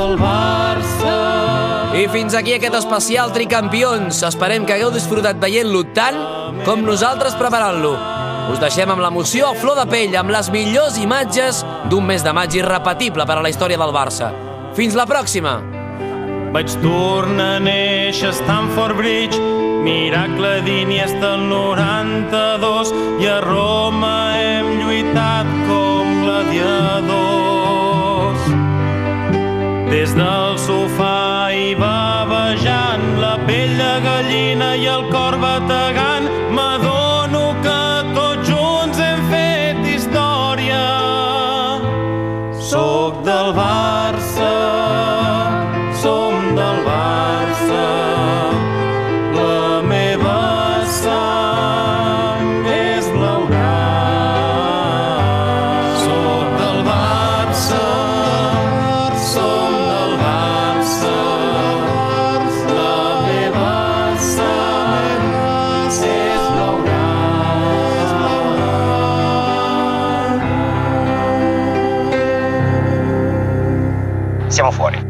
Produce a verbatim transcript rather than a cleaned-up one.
del Barça. I fins aquí aquest especial Tricampions. Esperem que hagueu disfrutat veient-lo tant com nosaltres preparant-lo. Us deixem amb l'emoció a flor de pell, amb les millors imatges d'un mes de maig irrepetible per a la història del Barça. Fins la pròxima! Vaig tornar a néixer a Stamford Bridge, miracle d'Iniesta el noranta-dos, i a Roma hem lluitat com gladiadors. Des del sofà i bavejant, la pell de gallina i el cor bategant, m'adono que tots junts hem fet història. Soc del Barça, som del Barça, la meva sang és blaugrana. Soc del Barça, som del Barça, la meva sang és blaugrana. Siamo fuori.